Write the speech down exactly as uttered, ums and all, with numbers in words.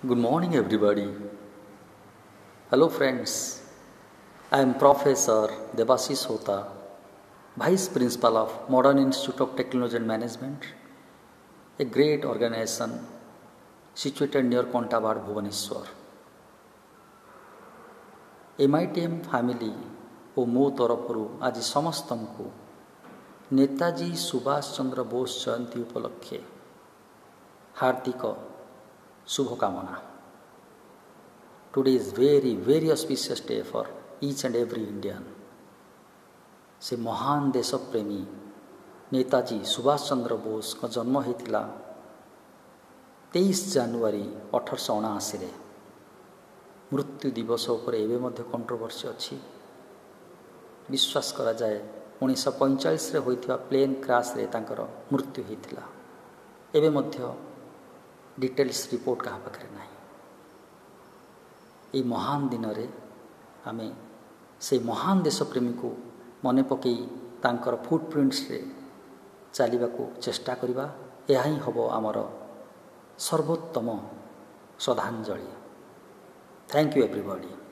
Good morning, everybody. Hello, friends. I am Professor Debasish Hota, Vice Principal of Modern Institute of Technology and Management, a great organization situated near Kontabad, Bhubaneswar. M I T M family ଓ ମୋ ତରଫରୁ ଆଜି ସମସ୍ତଙ୍କୁ ନେତାଜୀ ସୁଭାଷ ଚନ୍ଦ୍ର ବୋଷ ଜୟନ୍ତୀ ଉପଲକ୍ଷେ ହାର୍ଦ୍ଦିକ शुभकामना. Today is very very auspicious day for each and every Indian. से महान देशप्रेमी नेताजी सुभाष चंद्र बोस का जन्म होता तेईस जनवरी अठरश अणाशी रे. मृत्यु दिवस उपर एवं मध्य कंट्रोवर्सी अच्छी. विश्वास करा जाए उन्नीस पैंचाश रे होइथिबा प्लेन क्रैश रे तांकर मृत्यु होता. एवं मध्य डिटेल्स रिपोर्ट क्या पाखे ना. ये महान दिन रे आमे से महान देशप्रेमी को मन पकई तांकर फुटप्रिंट्स रे चलने को चेष्टा करिबा. यह ही हबो आमर सर्वोत्तम श्रद्धांजलि. Thank you everybody.